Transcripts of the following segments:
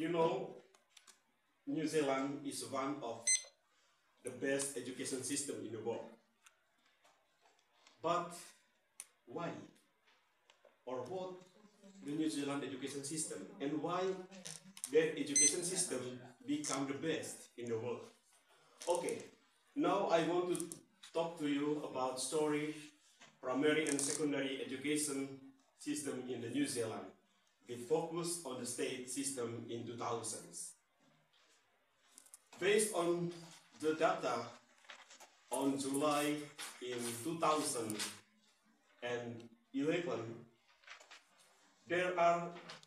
You know, New Zealand is one of the best education system in the world. But why? Or what the New Zealand education system and why their education system become the best in the world? Okay, now I want to talk to you about story primary and secondary education system in the New Zealand with focus on the state system in 2000s. Based on the data on July in 2011, there are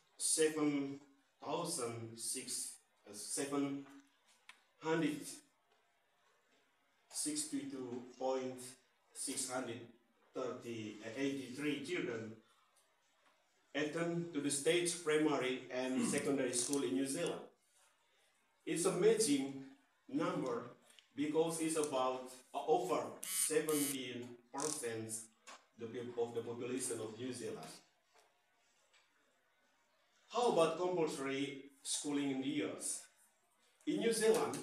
7,662.683 children attend to the state primary and secondary school in New Zealand. It's a amazing number because it's about over 17% of the population of New Zealand. How about compulsory schooling in the years? In New Zealand,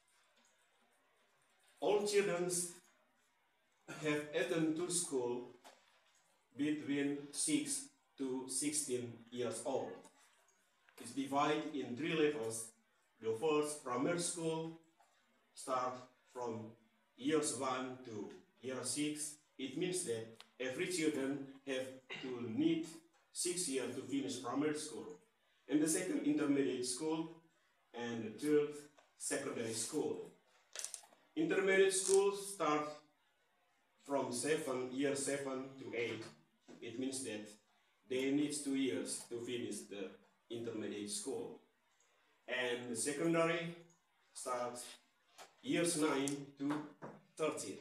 all children have attended to school between 6 to 16 years old. It's divided in 3 levels. The first, primary school, start from years 1 to year 6. It means that every children have to need 6 years to finish primary school. And the second, intermediate school, and the third, secondary school. Intermediate school start from year 7 to 8. It means that they need 2 years to finish the intermediate school. And the secondary starts years 9 to 13.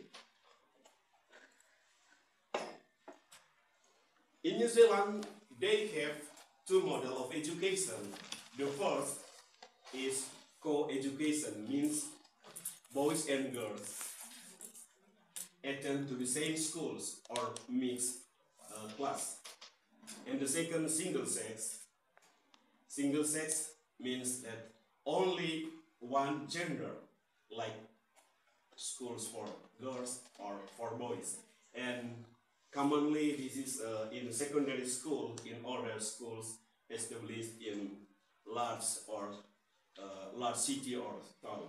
In New Zealand, they have 2 models of education. The first is co-education, means boys and girls attend to the same schools or mixed class. And the second, single sex. Single sex means that only one gender, like schools for girls or for boys. And commonly this is in secondary school, in other schools established in large city or town.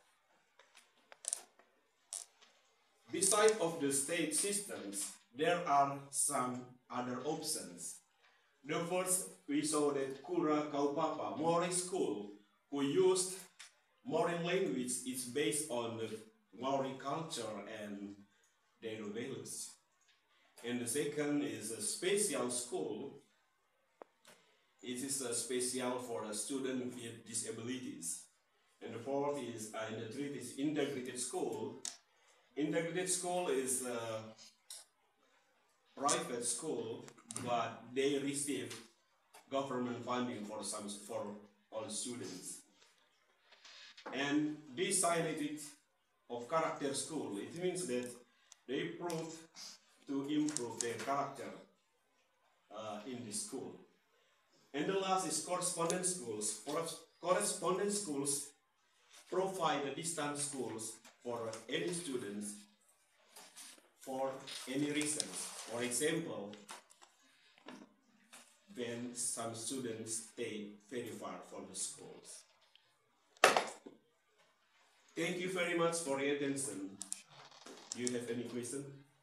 Besides of the state systems, there are some other options. The first, we saw that Kura Kaupapa, Maori school, who used Maori language, is based on the Maori culture and their values. And the second is a special school. It is a special for a student with disabilities. And the fourth is, and the third is integrated school. Integrated school is a private school, but they receive government funding for all students. And this highlighted of character school, it means that they proved to improve their character in the school. And the last is correspondence schools. Correspondence schools provide the distance schools for any students for any reasons. For example, when some students stay very far from the schools. Thank you very much for your attention. Do you have any question?